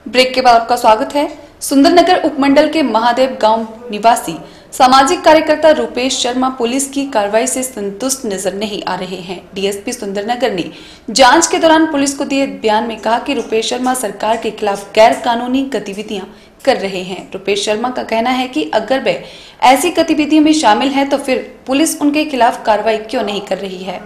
Break के बाद आपका स्वागत है। सुंदरनगर उपमंडल के महादेव गांव निवासी सामाजिक कार्यकर्ता रुपेश शर्मा पुलिस की कार्रवाई से संतुष्ट नजर नहीं आ रहे हैं। डीएसपी सुंदरनगर ने जांच के दौरान पुलिस को दिए बयान में कहा कि रुपेश शर्मा सरकार के खिलाफ गैर कानूनी गतिविधियां कर रहे हैं। रुपेश शर्मा का कहना है कि अगर वे ऐसी गतिविधियों में शामिल हैं तो फिर पुलिस उनके खिलाफ कार्रवाई क्यों नहीं कर रही है।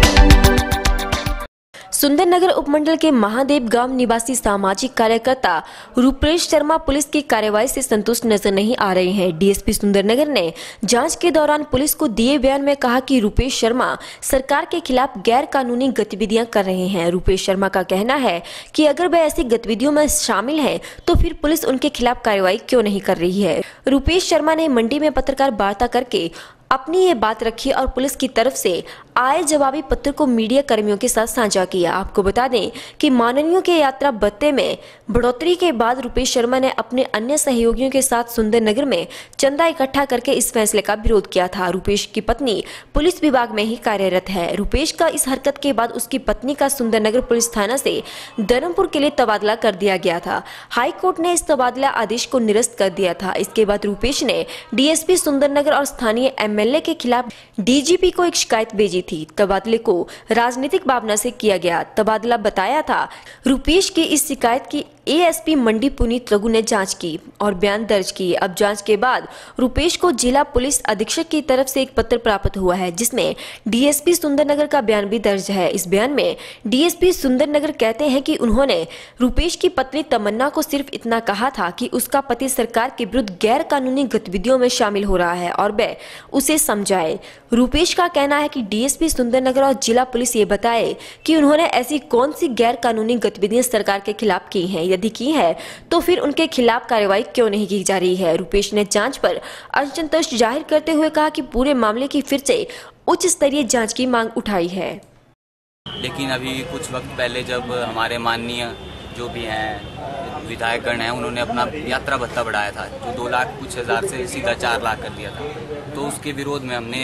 सुंदरनगर उपमंडल के महादेव गांव निवासी सामाजिक कार्यकर्ता रुपेश शर्मा पुलिस की कार्रवाई से संतुष्ट नजर नहीं आ रहे हैं। डीएसपी सुंदरनगर ने जांच के दौरान पुलिस को दिए बयान में कहा कि रुपेश शर्मा सरकार के खिलाफ गैर कानूनी गतिविधियां कर रहे हैं। रुपेश शर्मा का कहना है कि अगर वे ऐसी गतिविधियों में शामिल हैं तो फिर पुलिस उनके खिलाफ कार्रवाई क्यों नहीं कर रही है। रुपेश शर्मा ने मंडी में पत्रकार वार्ता करके अपनी ये बात रखी और पुलिस की तरफ से आए जवाबी पत्र को मीडिया कर्मियों के साथ साझा किया। आपको बता दें कि माननीयों के यात्रा भत्ते में बढ़ोतरी के बाद रुपेश शर्मा ने अपने अन्य सहयोगियों के साथ सुंदरनगर में चंदा इकट्ठा करके इस फैसले का विरोध किया था। रुपेश की पत्नी पुलिस विभाग में ही कार्यरत है। रुपेश का इस हरकत के बाद उसकी पत्नी का सुंदरनगर पुलिस थाना से धर्मपुर के लिए तबादला कर दिया गया था। हाई कोर्ट ने इस तबादला आदेश को निरस्त कर दिया था। इसके बाद रुपेश ने डीएसपी सुंदरनगर और स्थानीय एमएलए के खिलाफ डीजीपी को एक शिकायत भेजी थी। तबादले को राजनीतिक भावना से किया गया तबादला बताया था। रुपेश की इस शिकायत की एएसपी मंडी पुनीत रघु ने जांच की और बयान दर्ज किए। अब जांच के बाद रुपेश को जिला पुलिस अधीक्षक की तरफ से एक पत्र प्राप्त हुआ है जिसमें डीएसपी सुंदरनगर का बयान भी दर्ज है। इस बयान में डीएसपी सुंदरनगर कहते हैं कि उन्होंने रुपेश की पत्नी तमन्ना को सिर्फ इतना कहा था कि उसका पति सरकार के विरुद्ध गैर कानूनी गतिविधियों में शामिल हो रहा है और वह उसे समझाए। रुपेश का कहना है कि डीएसपी सुंदरनगर और जिला पुलिस ये बताए कि उन्होंने ऐसी कौन सी गैर कानूनी गतिविधियां सरकार के खिलाफ की हैं, यदि की है तो फिर उनके खिलाफ कार्रवाई क्यों नहीं की जा रही है। रुपेश ने जांच पर असंतोष जाहिर करते हुए कहा कि पूरे मामले की फिर से उच्च स्तरीय जांच की मांग उठाई है। लेकिन अभी कुछ वक्त पहले जब हमारे माननीय जो भी हैं विधायकगण हैं उन्होंने अपना यात्रा भत्ता बढ़ाया था जो 2 लाख कुछ हज़ार से सीधा 4 लाख कर दिया था, तो उसके विरोध में हमने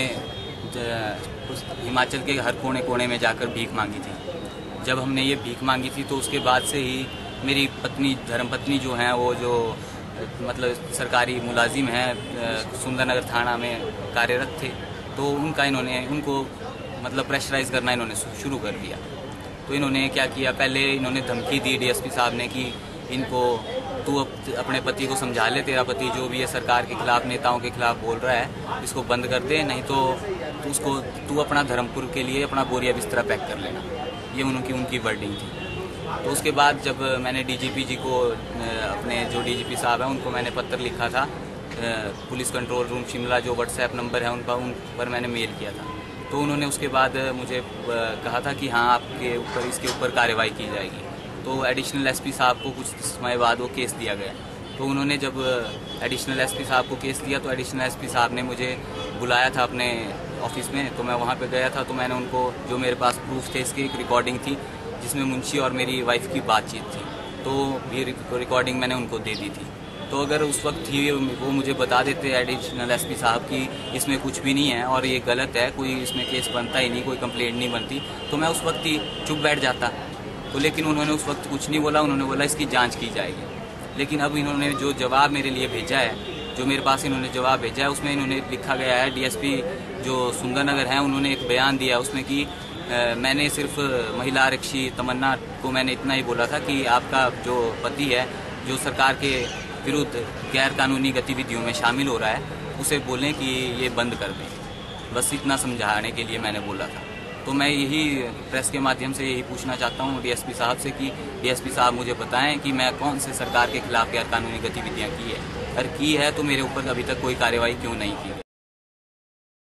हिमाचल के हर कोने कोने में जाकर भीख मांगी थी। जब हमने ये भीख मांगी थी तो उसके बाद से ही मेरी पत्नी धर्मपत्नी जो हैं वो जो मतलब सरकारी मुलाजिम हैं सुंदरनगर थाना में कार्यरत थे, तो उनको मतलब प्रेशराइज करना इन्होंने शुरू कर दिया। तो इन्होंने क्या किया, पहले इन्होंने धमकी दी डीएसपी साहब ने कि इनको तू अपने पति को समझा ले, तेरा पति जो भी है सरकार के खिलाफ नेताओं के खिलाफ बोल रहा है इसको बंद कर दे, नहीं तो तू अपना धर्मपुर के लिए अपना बोरिया बिस्तरा पैक कर लेना। ये उनकी वर्डिंग थी। तो उसके बाद जब मैंने डीजीपी जी को अपने जो डीजीपी साहब हैं उनको मैंने पत्र लिखा था, पुलिस कंट्रोल रूम शिमला जो व्हाट्सएप नंबर है उन पर मैंने मेल किया था, तो उन्होंने उसके बाद मुझे कहा था कि हाँ आपके ऊपर इसके ऊपर कार्रवाई की जाएगी। तो एडिशनल एसपी साहब को कुछ समय बाद वो केस दिया गया। तो उन्होंने जब एडिशनल एसपी साहब को केस दिया तो एडिशनल एसपी साहब ने मुझे बुलाया था अपने ऑफिस में, तो मैं वहाँ पे गया था। तो मैंने उनको जो मेरे पास प्रूफ थे इसकी एक रिकॉर्डिंग थी जिसमें मुंशी और मेरी वाइफ की बातचीत थी, तो ये रिकॉर्डिंग मैंने उनको दे दी थी। तो अगर उस वक्त ही वो मुझे बता देते एडिशनल एसपी साहब की इसमें कुछ भी नहीं है और ये गलत है, कोई इसमें केस बनता ही नहीं, कोई कंप्लेंट नहीं बनती, तो मैं उस वक्त ही चुप बैठ जाता। तो लेकिन उन्होंने उस वक्त कुछ नहीं बोला, उन्होंने बोला इसकी जांच की जाएगी। लेकिन अब इन्होंने जो जवाब मेरे लिए भेजा है, जो मेरे पास इन्होंने जवाब भेजा है उसमें इन्होंने लिखा गया है, डीएसपी जो सुंदरनगर हैं उन्होंने एक बयान दिया उसमें कि मैंने सिर्फ महिला आरक्षी तमन्ना को मैंने इतना ही बोला था कि आपका जो पति है जो सरकार के विरुद्ध गैर कानूनी गतिविधियों में शामिल हो रहा है उसे बोलें कि ये बंद कर दें। बस इतना समझाने के लिए मैंने बोला था। तो मैं यही प्रेस के माध्यम से यही पूछना चाहता हूँ डीएसपी साहब से कि डीएसपी साहब मुझे बताएं कि मैं कौन से सरकार के खिलाफ गैर कानूनी गतिविधियाँ की है, अगर की है तो मेरे ऊपर अभी तक कोई कार्रवाई क्यों नहीं की।